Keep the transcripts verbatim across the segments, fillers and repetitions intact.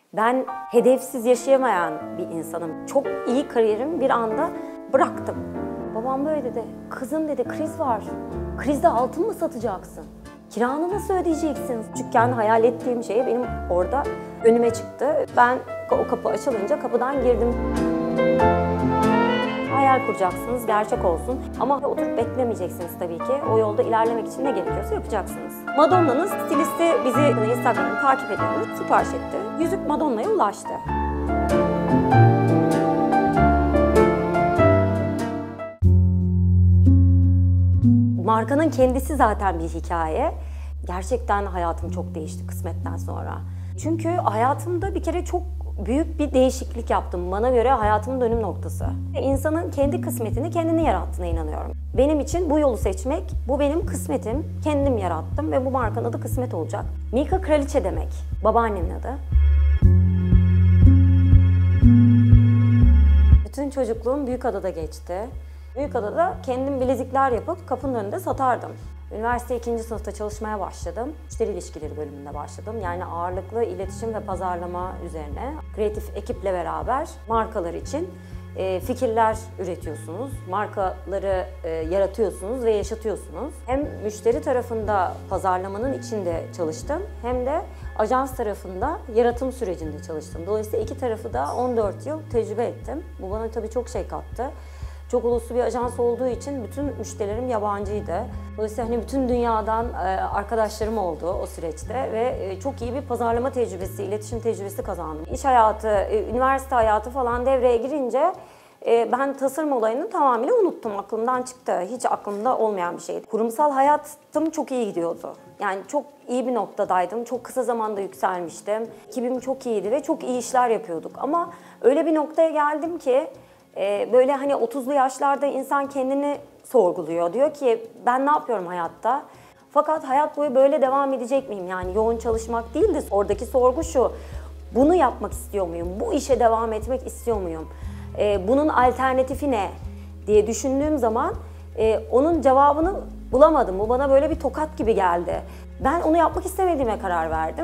Ben hedefsiz yaşayamayan bir insanım. Çok iyi kariyerimi bir anda bıraktım. Babam böyle dedi, kızım dedi kriz var. Krizde altın mı satacaksın? Kiranı nasıl ödeyeceksin? Küçükken hayal ettiğim şey benim orada önüme çıktı. Ben o kapı açılınca kapıdan girdim. Hayal kuracaksınız, gerçek olsun. Ama oturup beklemeyeceksiniz tabii ki. O yolda ilerlemek için ne gerekiyorsa yapacaksınız. Madonna'nın stilisti bizi Instagram'da takip ediyormuş, sipariş etti. Yüzük Madonna'ya ulaştı. Markanın kendisi zaten bir hikaye. Gerçekten hayatım çok değişti kısmetten sonra. Çünkü hayatımda bir kere çok büyük bir değişiklik yaptım. Bana göre hayatımın dönüm noktası. İnsanın kendi kısmetini kendini yarattığına inanıyorum. Benim için bu yolu seçmek, bu benim kısmetim. Kendim yarattım ve bu markanın adı Kısmet olacak. Mika kraliçe demek. Babaannemin adı. Bütün çocukluğum Büyükada'da geçti. Büyükada'da kendim bilezikler yapıp kapının önünde satardım. Üniversite ikinci sınıfta çalışmaya başladım. Müşteri ilişkileri bölümünde başladım. Yani ağırlıklı iletişim ve pazarlama üzerine kreatif ekiple beraber markalar için e, fikirler üretiyorsunuz. Markaları e, yaratıyorsunuz ve yaşatıyorsunuz. Hem müşteri tarafında pazarlamanın içinde çalıştım hem de ajans tarafında yaratım sürecinde çalıştım. Dolayısıyla iki tarafı da on dört yıl tecrübe ettim. Bu bana tabii çok şey kattı. Çok uluslu bir ajans olduğu için bütün müşterilerim yabancıydı. Dolayısıyla hani bütün dünyadan arkadaşlarım oldu o süreçte ve çok iyi bir pazarlama tecrübesi, iletişim tecrübesi kazandım. İş hayatı, üniversite hayatı falan devreye girince ben tasarım olayını tamamıyla unuttum, aklımdan çıktı. Hiç aklımda olmayan bir şeydi. Kurumsal hayatım çok iyi gidiyordu. Yani çok iyi bir noktadaydım, çok kısa zamanda yükselmiştim. Ekibim çok iyiydi ve çok iyi işler yapıyorduk. Ama öyle bir noktaya geldim ki böyle hani otuzlu yaşlarda insan kendini sorguluyor. Diyor ki ben ne yapıyorum hayatta? Fakat hayat boyu böyle devam edecek miyim? Yani yoğun çalışmak değil de oradaki sorgu şu. Bunu yapmak istiyor muyum? Bu işe devam etmek istiyor muyum? Bunun alternatifi ne diye düşündüğüm zaman onun cevabını bulamadım. Bu bana böyle bir tokat gibi geldi. Ben onu yapmak istemediğime karar verdim.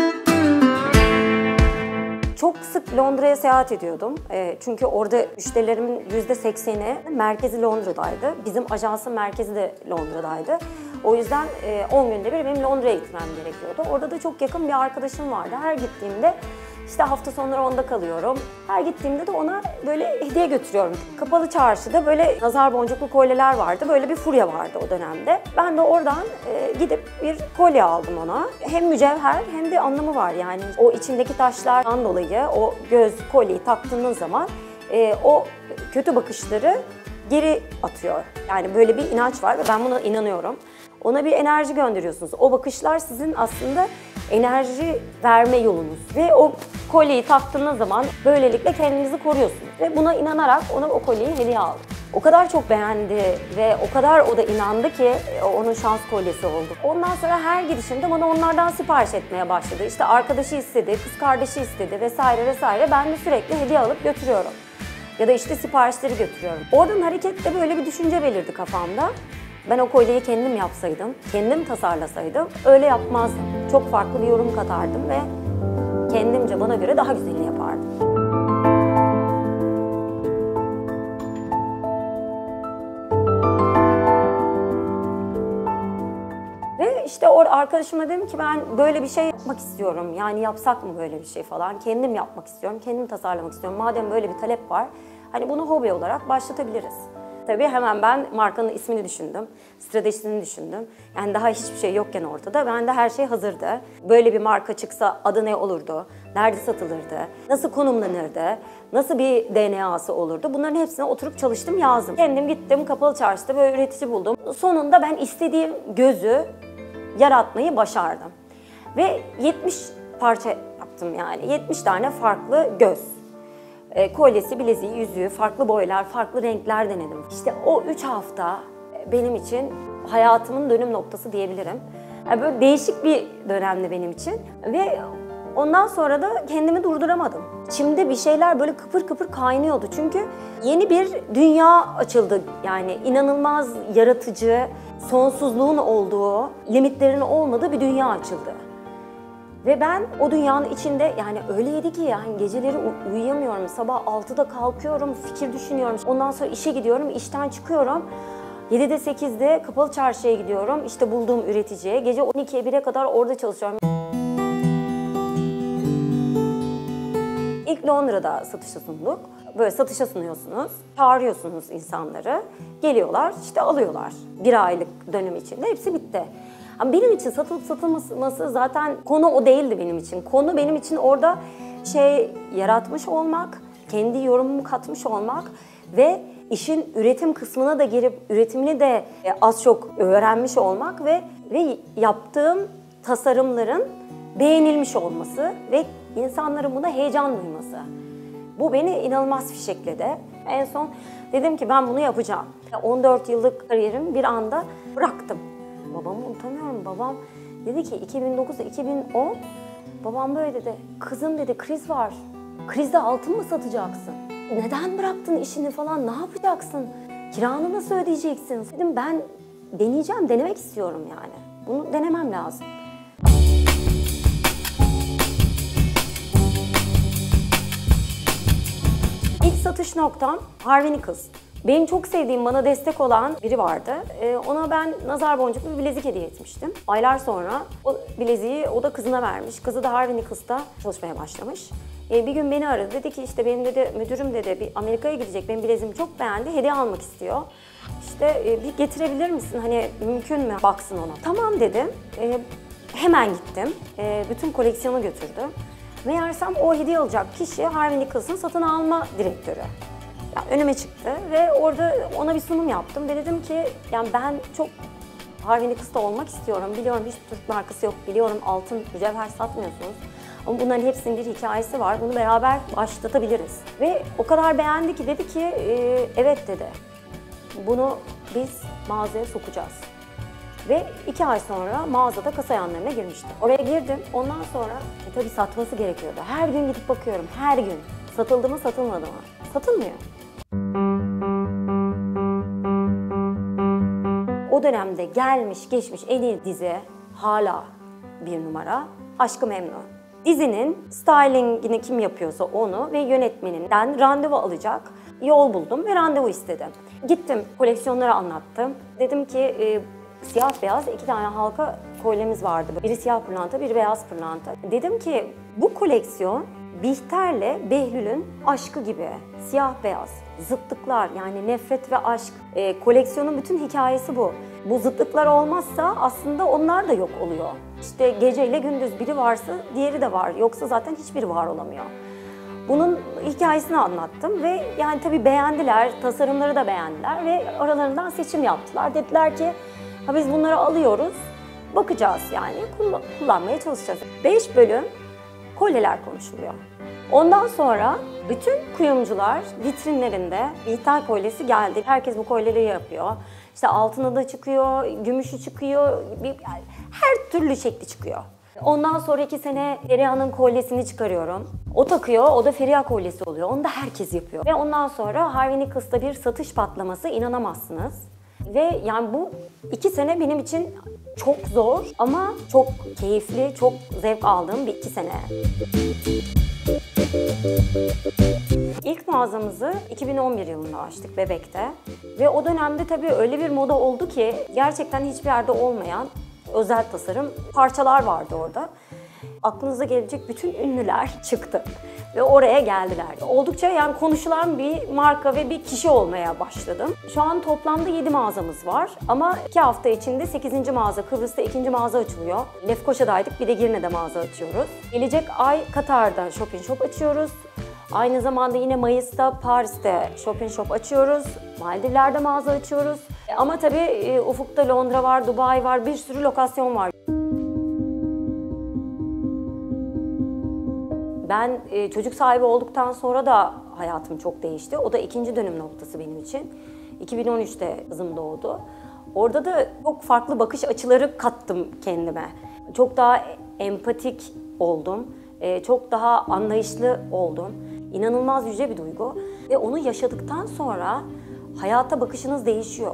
Çok sık Londra'ya seyahat ediyordum. E, çünkü orada müşterilerimin yüzde sekseni merkezi Londra'daydı. Bizim ajansın merkezi de Londra'daydı. O yüzden e, on günde bir benim Londra'ya gitmem gerekiyordu. Orada da çok yakın bir arkadaşım vardı. Her gittiğimde işte hafta sonları onda kalıyorum. Her gittiğimde de ona böyle hediye götürüyorum. Kapalı çarşıda böyle nazar boncuklu kolyeler vardı. Böyle bir furya vardı o dönemde. Ben de oradan e, gidip bir kolye aldım ona. Hem mücevher hem de anlamı var yani. O içindeki taşlardan dolayı o göz kolyeyi taktığınız zaman e, o kötü bakışları geri atıyor. Yani böyle bir inanç var ve ben buna inanıyorum. Ona bir enerji gönderiyorsunuz. O bakışlar sizin aslında enerji verme yolunuz. Ve o kolyeyi taktığınız zaman böylelikle kendinizi koruyorsunuz. Ve buna inanarak ona o kolyeyi hediye aldım. O kadar çok beğendi ve o kadar o da inandı ki onun şans kolyesi oldu. Ondan sonra her gidişimde bana onlardan sipariş etmeye başladı. İşte arkadaşı istedi, kız kardeşi istedi vesaire vesaire. Ben de sürekli hediye alıp götürüyorum. Ya da işte siparişleri götürüyorum. Oradan hareketle böyle bir düşünce belirdi kafamda. Ben o kolyeyi kendim yapsaydım, kendim tasarlasaydım öyle yapmazdım. Çok farklı bir yorum katardım ve kendimce bana göre daha güzelini yapardım. Ve işte o arkadaşıma dedim ki ben böyle bir şey yapmak istiyorum. Yani yapsak mı böyle bir şey falan. Kendim yapmak istiyorum, kendim tasarlamak istiyorum. Madem böyle bir talep var, hani bunu hobi olarak başlatabiliriz. Tabii hemen ben markanın ismini düşündüm, stratejisini düşündüm. Yani daha hiçbir şey yokken ortada, bende her şey hazırdı. Böyle bir marka çıksa adı ne olurdu, nerede satılırdı, nasıl konumlanırdı, nasıl bir D N A'sı olurdu. Bunların hepsine oturup çalıştım, yazdım. Kendim gittim, kapalı çarşıda böyle üretici buldum. Sonunda ben istediğim gözü yaratmayı başardım. Ve yetmiş parça yaptım yani, yetmiş tane farklı göz. E, kolyesi, bileziği, yüzüğü, farklı boylar, farklı renkler denedim. İşte o üç hafta benim için hayatımın dönüm noktası diyebilirim. Yani böyle değişik bir dönemdi benim için ve ondan sonra da kendimi durduramadım. İçimde bir şeyler böyle kıpır kıpır kaynıyordu çünkü yeni bir dünya açıldı. Yani inanılmaz yaratıcı, sonsuzluğun olduğu, limitlerin olmadığı bir dünya açıldı. Ve ben o dünyanın içinde, yani öyleydi ki yani geceleri uyuyamıyorum. Sabah altıda kalkıyorum, fikir düşünüyorum. Ondan sonra işe gidiyorum, işten çıkıyorum. yedide sekizde kapalı çarşıya gidiyorum. İşte bulduğum üreticiye. Gece on ikiye bire kadar orada çalışıyorum. İlk Londra'da satışa sunduk. Böyle satışa sunuyorsunuz, çağırıyorsunuz insanları. Geliyorlar, işte alıyorlar. Bir aylık dönem içinde hepsi bitti. Ama benim için satılıp satılması zaten konu o değildi benim için. Konu benim için orada şey yaratmış olmak, kendi yorumumu katmış olmak ve işin üretim kısmına da girip üretimini de az çok öğrenmiş olmak ve ve yaptığım tasarımların beğenilmiş olması ve insanların buna heyecan duyması. Bu beni inanılmaz fişekledi. En son dedim ki ben bunu yapacağım. on dört yıllık kariyerimi bir anda bıraktım. Babamı unutamıyorum. Babam dedi ki iki bin dokuz iki bin on, babam böyle dedi. Kızım dedi, kriz var. Krizde altın mı satacaksın? Neden bıraktın işini falan, ne yapacaksın? Kiranı nasıl ödeyeceksin? Dedim ben deneyeceğim, denemek istiyorum yani. Bunu denemem lazım. İlk satış noktam Harvey Nichols. Benim çok sevdiğim, bana destek olan biri vardı. Ee, ona ben nazar boncuklu bir bilezik hediye etmiştim. Aylar sonra o bileziği o da kızına vermiş. Kızı da Harvey Nichols'ta çalışmaya başlamış. Ee, bir gün beni aradı. Dedi ki işte benim dedi müdürüm dedi bir Amerika'ya gidecek. Benim bileziğimi çok beğendi. Hediye almak istiyor. İşte e, bir getirebilir misin? Hani mümkün mü? Baksın ona. Tamam dedim. E, hemen gittim. E, bütün koleksiyonu götürdüm. Meğersem o hediye alacak kişi Harvey Nichols'ın satın alma direktörü. Yani önüme çıktı ve orada ona bir sunum yaptım ve dedim ki yani ben çok Harvey Nichols'ta olmak istiyorum. Biliyorum hiç Türk markası yok. Biliyorum altın, mücevher satmıyorsunuz. Ama bunların hepsinin bir hikayesi var. Bunu beraber başlatabiliriz. Ve o kadar beğendi ki dedi ki e, evet dedi. Bunu biz mağazaya sokacağız. Ve iki ay sonra mağazada kasa yanlarına girmiştim. Oraya girdim. Ondan sonra e, tabii satması gerekiyordu. Her gün gidip bakıyorum. Her gün. Satıldı mı, satılmadı mı? Satılmıyor. O dönemde gelmiş geçmiş en iyi dizi hala bir numara Aşk-ı Memnu. Dizinin stylingini kim yapıyorsa onu ve yönetmeninden randevu alacak yol buldum ve randevu istedim. Gittim koleksiyonları anlattım. Dedim ki e, siyah beyaz iki tane halka kolyemiz vardı. Biri siyah pırlanta, biri beyaz pırlanta. Dedim ki bu koleksiyon Bihter'le Behlül'ün aşkı gibi. Siyah beyaz, zıtlıklar yani nefret ve aşk. E, koleksiyonun bütün hikayesi bu. Bu zıtlıklar olmazsa aslında onlar da yok oluyor. İşte geceyle gündüz biri varsa diğeri de var. Yoksa zaten hiçbiri var olamıyor. Bunun hikayesini anlattım ve yani tabii beğendiler, tasarımları da beğendiler ve aralarından seçim yaptılar. Dediler ki ha biz bunları alıyoruz, bakacağız yani kullanmaya çalışacağız. Beş bölüm kolyeler konuşuluyor. Ondan sonra bütün kuyumcular vitrinlerinde Bihter kolyesi geldi. Herkes bu kolyeleri yapıyor. İşte altını da çıkıyor, gümüşü çıkıyor, yani her türlü şekli çıkıyor. Ondan sonraki sene Feriha'nın kolyesini çıkarıyorum. O takıyor, o da Feriha kolyesi oluyor. Onu da herkes yapıyor. Ve ondan sonra Harvey Nichols'ta bir satış patlaması, inanamazsınız. Ve yani bu iki sene benim için çok zor ama çok keyifli, çok zevk aldığım bir iki sene. İlk mağazamızı iki bin on bir yılında açtık Bebek'te. Ve o dönemde tabii öyle bir moda oldu ki gerçekten hiçbir yerde olmayan özel tasarım parçalar vardı orada. Aklınıza gelecek bütün ünlüler çıktı ve oraya geldiler. Oldukça yani konuşulan bir marka ve bir kişi olmaya başladım. Şu an toplamda yedi mağazamız var ama iki hafta içinde sekizinci mağaza, Kıbrıs'ta ikinci mağaza açılıyor. Lefkoşa'daydık, bir de Girne'de mağaza açıyoruz. Gelecek ay Katar'da Shop in Shop açıyoruz. Aynı zamanda yine Mayıs'ta Paris'te Shop in Shop açıyoruz. Maldivler'de mağaza açıyoruz. Ama tabii ufukta Londra var, Dubai var, bir sürü lokasyon var. Ben çocuk sahibi olduktan sonra da hayatım çok değişti. O da ikinci dönüm noktası benim için. iki bin on üçte kızım doğdu. Orada da çok farklı bakış açıları kattım kendime. Çok daha empatik oldum. Çok daha anlayışlı oldum. İnanılmaz yüce bir duygu. Ve onu yaşadıktan sonra hayata bakışınız değişiyor. Gerçekten çok farklı bir seviyeye geliyorsunuz.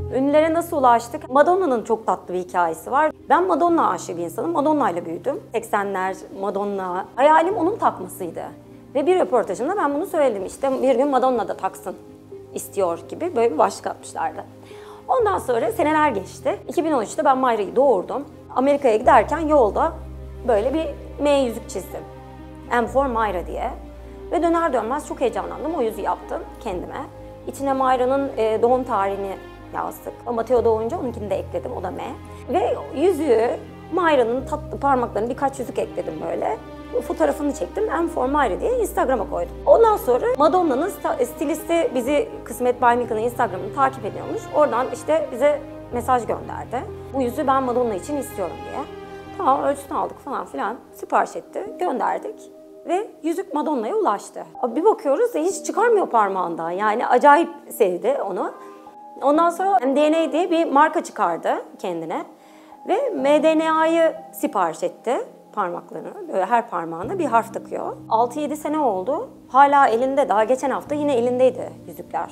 Ünlülere nasıl ulaştık? Madonna'nın çok tatlı bir hikayesi var. Ben Madonna aşığı bir insanım. Madonna ile büyüdüm. seksenler, Madonna. Hayalim onun takmasıydı. Ve bir röportajımda ben bunu söyledim. İşte bir gün Madonna da taksın istiyor gibi böyle bir başlık atmışlardı. Ondan sonra seneler geçti. iki bin on üçte ben Mayra'yı doğurdum. Amerika'ya giderken yolda böyle bir M yüzük çizdim. M for Mayra diye. Ve döner dönmez çok heyecanlandım. O yüzüğü yaptım kendime. İçine Mayra'nın doğum tarihini yazdık. Mateo doğunca onunkini de ekledim. O da M. Ve yüzüğü Mayra'nın tatlı parmaklarını birkaç yüzük ekledim böyle. Fotoğrafını çektim. M for Mayra diye Instagram'a koydum. Ondan sonra Madonna'nın stilisti bizi Kısmet Baymika'nın Instagram'ını takip ediyormuş. Oradan işte bize mesaj gönderdi. Bu yüzüğü ben Madonna için istiyorum diye. Tamam, ölçüsünü aldık falan filan. Sipariş etti. Gönderdik. Ve yüzük Madonna'ya ulaştı. Bir bakıyoruz da hiç çıkarmıyor parmağından. Yani acayip sevdi onu. Ondan sonra M D N A diye bir marka çıkardı kendine. Ve M D N A'yı sipariş etti. Parmaklarını, böyle her parmağına bir harf takıyor. altı yedi sene oldu. Hala elinde, daha geçen hafta yine elindeydi yüzükler.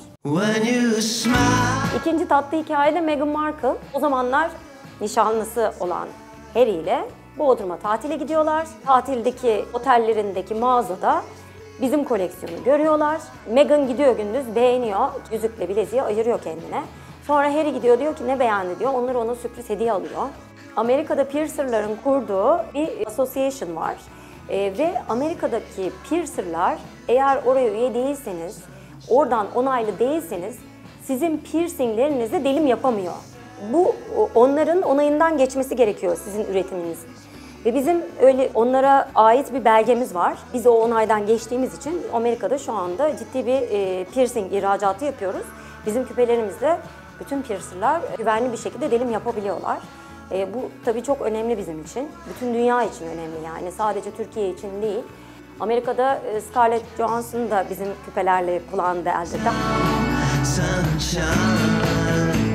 İkinci tatlı hikaye de Meghan Markle. O zamanlar nişanlısı olan Harry ile Bodrum'a tatile gidiyorlar. Tatildeki otellerindeki mağazada bizim koleksiyonu görüyorlar. Meghan gidiyor gündüz, beğeniyor. Yüzükle bileziği ayırıyor kendine. Sonra Harry gidiyor, diyor ki ne beğendi diyor. Onları ona sürpriz hediye alıyor. Amerika'da piercerların kurduğu bir association var. Ee, ve Amerika'daki piercerlar eğer oraya üye değilseniz, oradan onaylı değilseniz sizin piercinglerinizde delim yapamıyor. Bu onların onayından geçmesi gerekiyor sizin üretiminizin. Ve bizim öyle onlara ait bir belgemiz var. Biz o onaydan geçtiğimiz için Amerika'da şu anda ciddi bir e, piercing ihracatı yapıyoruz. Bizim küpelerimizde bütün piercerlar güvenli bir şekilde delim yapabiliyorlar. E, bu tabii çok önemli bizim için. Bütün dünya için önemli yani. Sadece Türkiye için değil. Amerika'da e, Scarlett Johansson da bizim küpelerle kulağını deldi.